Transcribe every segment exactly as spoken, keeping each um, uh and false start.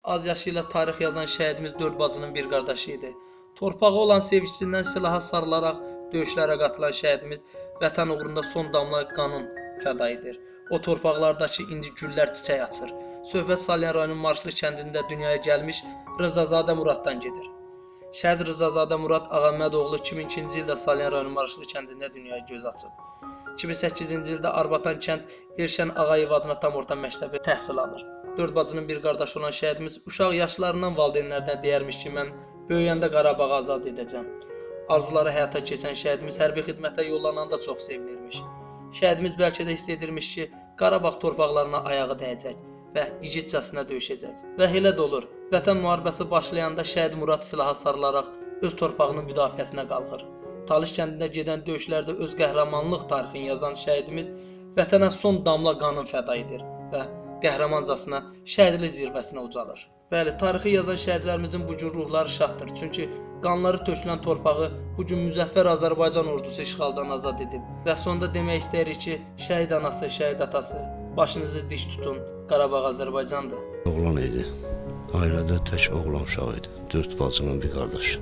Az yaşı ilə tarix yazan şəhidimiz dörd bacının bir qardaşı idi. Torpağı olan sevgisindən silaha sarılaraq döyüşlərə qatılan şəhidimiz vətən uğrunda son damla qanın fəda edir. O torpaqlardakı indi güllər çiçək açır. Söhbət Salyan rayonunun Marşlı kəndində dünyaya gəlmiş Rızazadə Muraddan gedir. Şəhid Rızazadə Murad Ağamədoğlu iki min ikinci ildə Salyan rayonunun Marşlı kəndində dünyaya göz açıb. iki min səkkizinci ildə Arbatan kənd Elşən Ağayev adına tam orta məktəbi təhsil alır. Dörd bacının bir qardaşı olan şəhidimiz uşaq yaşlarından valideynlərdən deyərmiş ki, mən böyüyəndə Qarabağı azad edəcəm. Arzuları həyata keçən şəhidimiz hərbi xidmətə yollananda çox sevinirmiş. Şəhidimiz bəlkə də hiss edirmiş ki, Qarabağ torpaqlarına ayağı dəyəcək və igidcəsinə döyüşəcək. Və elə də olur. Vətən müharibəsi başlayanda şəhid Murad silaha sarılaraq öz torpağının müdafiəsinə qalxır. Talış kəndində gedən döyüşlərdə öz qəhrəmanlıq tarixini yazan şəhidimiz vətənə son damla qanın fəda edir və qəhrəmancasına şəhidlik zirvəsinə ucalır. Bəli, tarixi yazan şəhidlərimizin bu cür ruhları şaddır. Çünki qanları tökülən torpağı bu gün müzəffər Azərbaycan ordusu işğaldan azad edib. Və sonda demək istəyirik ki, şəhid anası, şəhid atası, başınızı dik tutun, Qarabağ Azərbaycandır. Oğlan idi. Ailədə tək oğlan uşaq idi. Dörd bacının bir qardaşı.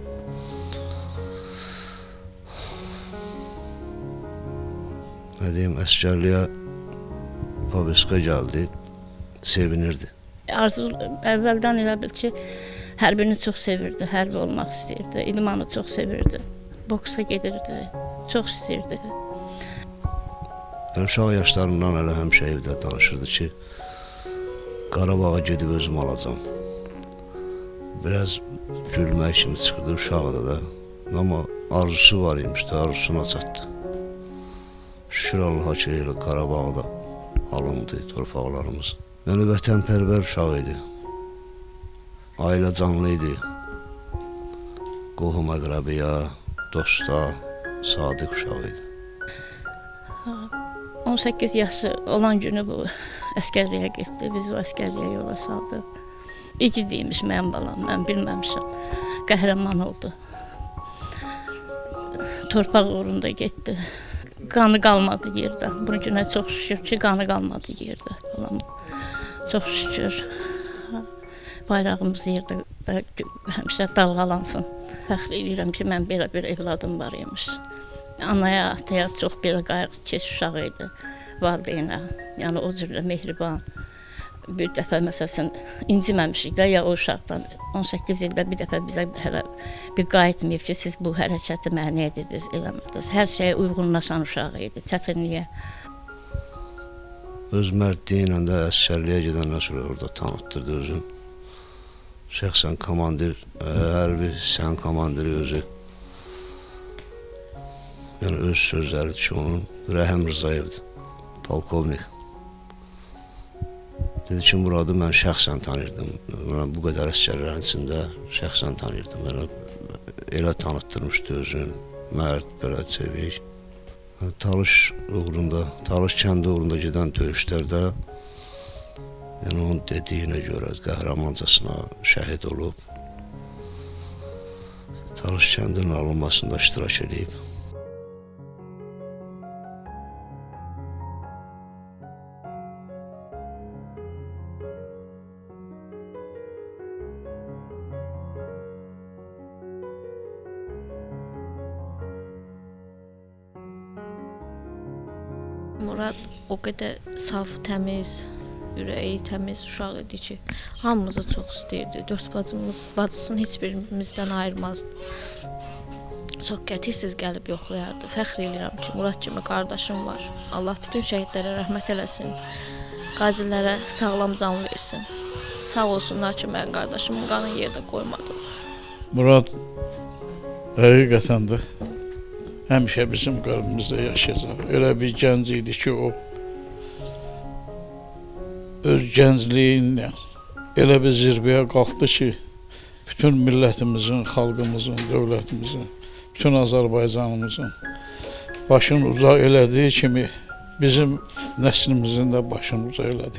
Nə deyim, əskərliyə Fabeska gəldi, sevinirdi. Arzu əvvəldən elə bil ki, hərbini çox sevirdi, hərbi olmaq istəyirdi, idmanı çox sevirdi, boksa gedirdi, çox istəyirdi. Uşaq yaşlarından elə həmişə evdə danışırdı ki, Qarabağa gedib özüm alacam. Biraz gülmək kimi çıxırdı uşaqda da, amma arzusu var imiş də, arzusuna çatdı. Şükür Allaha ki, elə Qarabağda alındı torpaqlarımız. Yəni, vətənpərvər uşaq idi, ailə canlı idi, qohum əqrəbiyə, dosta, sadiq uşaq idi. on səkkiz yaşı olan günü bu əskərliyə getdi, bizi o əskərliyə yola saldı. İki deymiş mənim balam, mən bilməmişəm, qəhrəman oldu. Torpaq uğrunda getdi. Qanı qalmadı yerdə. Bu günə çox şükür ki, qanı qalmadı yerdə. Balam. Çox şükür. Bayrağımız yerdə həmişə dalğalansın. Fəxr edirəm ki, mən belə bir evladım var imiş. Anaya, ataya çox belə qayğı keç uşaq idi. Valideynə, yəni o cürlə mehriban. Bir dəfə məsələn inciməmişik də ya o uşaqdan. on səkkiz ildə bir dəfə bizə hələ bir qayıtmayıb ki, siz bu hərəkəti mənə edirdiniz, eləmirdiniz. Hər şeyə uyğunlaşan uşaq idi, çətinliyə. Öz mərdliyi ilə də əskərliyə gedəndən sonra orada tanıtdırdı özün. Şəxsən komandir, hərbi sən komandiri özü. Yəni öz sözləridir ki, onun Rəhəm Rızayevdir, polkovnik. Dedi ki, Muradı mən şəxsən tanıyırdım. Mən bu qədər əskərlərin içində şəxsən tanıyırdım. Mənə elə tanıtdırmışdı özün, mərd, belə çevik. Talış uğrunda, Talış kəndi uğrunda gedən döyüşlərdə yəni onun dediyinə görə qəhrəmancasına şəhid olub. Talış kəndinin alınmasında iştirak edib. Murad o qədər saf, təmiz, ürəyi təmiz uşaq idi ki, hamımızı çox istəyirdi. Dörd bacımız, bacısını heç birimizdən ayırmazdı. Çox qətissiz gəlib yoxlayardı. Fəxr edirəm ki, Murad kimi qardaşım var. Allah bütün şəhidlərə rəhmət eləsin, qazilərə sağlam can versin. Sağ olsunlar ki, mənim qardaşımın qanı yerdə qoymadılar. Murad həqiqətən də həmişə bizim qəlbimizdə yaşayacaq. Elə bir gənc idi ki, o öz gəncliyinlə elə bir zirvəyə qalxdı ki, bütün millətimizin, xalqımızın, dövlətimizin, bütün Azərbaycanımızın başını uca elədiyi kimi bizim nəslimizin də başını uca elədi.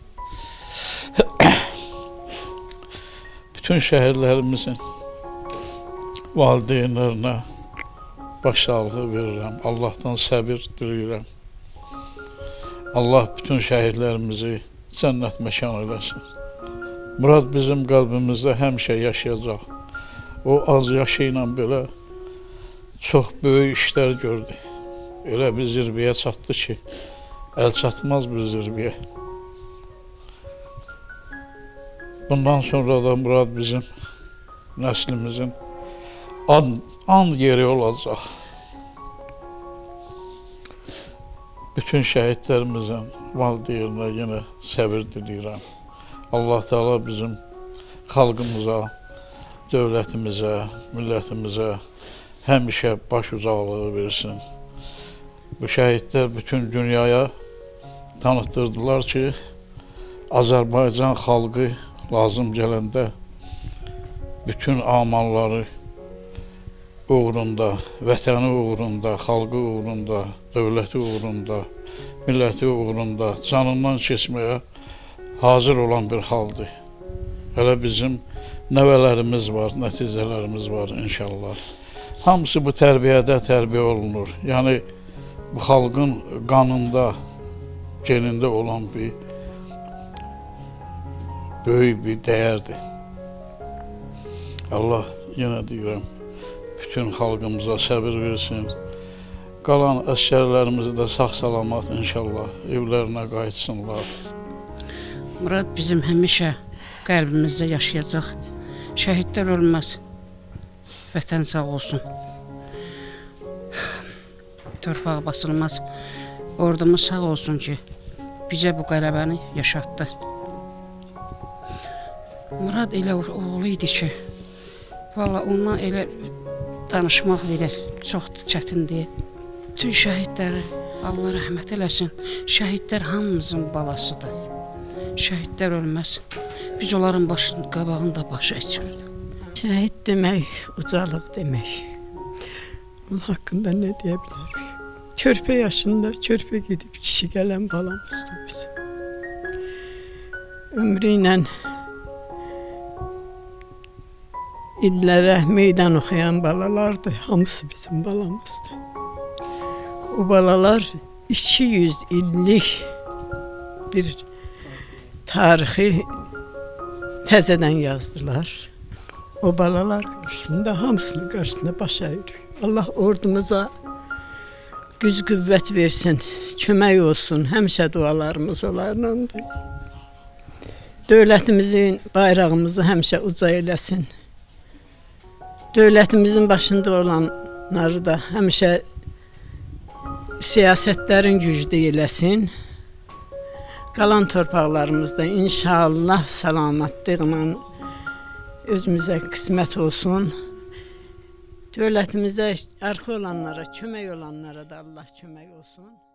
Bütün şəhidlərimizin valideynlərinə başsağlığı verirəm, Allahdan səbir diləyirəm. Allah bütün şəhidlərimizi cənnət məkan eləsin. Murad bizim qəlbimizdə həmişə yaşayacaq. O az yaşı ilə belə çox böyük işlər gördü. Elə bir zirvəyə çatdı ki, əl çatmaz bir zirvəyə. Bundan sonra da Murad bizim nəslimizin and, and yeri olacaq. Bütün şəhidlərimizin valideyninə yenə səbir diləyirəm. Allah Teala bizim xalqımıza, dövlətimizə, millətimizə həmişə baş ucaqlığı versin. Bu şəhidlər bütün dünyaya tanıtdırdılar ki, Azərbaycan xalqı lazım gələndə bütün amalları uğrunda, vətəni uğrunda, xalqı uğrunda, dövləti uğrunda, milləti uğrunda canından keçməyə hazır olan bir haldır. Hələ bizim nəvələrimiz var, nəticələrimiz var inşallah. Hamısı bu tərbiyədə tərbiyə olunur. Yəni, bu xalqın qanında, genində olan bir böyük bir dəyərdir. Allah yenə deyirəm, bütün xalqımıza səbir versin. Qalan əsgərlərimizi də sağ-salamat inşallah evlərinə qayıtsınlar. Murad bizim həmişə qəlbimizdə yaşayacaq. Şəhidlər ölməz. Vətən sağ olsun. Torpağı basılmaz. Ordumuz sağ olsun ki, bizə bu qələbəni yaşatdı. Murad elə oğlu idi ki, valla ondan elə danışmaq belə çox çətindir. Bütün şəhidləri Allah rəhmət eləsin. Şəhidlər hamımızın balasıdır. Şəhidlər ölməz. Biz onların başının qabağında başı içirdik. Şəhid demək, ucalıq demək. Onun haqqında nə deyə bilərik? Körpə yaşında, körpə gedib kişi gələn balamızdır bizim. Ömrü ilə illərə meydan oxuyan balalardır, hamısı bizim balamızdır. O balalar iki yüz illik bir tarixi təzədən yazdılar. O balalar qarşısında, hamısının qarşısında baş əyirik. Allah ordumuza güc qüvvət versin, kömək olsun, həmişə dualarımız onlarlandır. Dövlətimizin bayrağımızı həmişə uca eləsin. Dövlətimizin başında olanları da həmişə siyasətlərin güclü eləsin. Qalan torpaqlarımızda inşallah salamatlıqla özümüzə qismət olsun. Dövlətimizə arxa olanlara, kömək olanlara da Allah kömək olsun.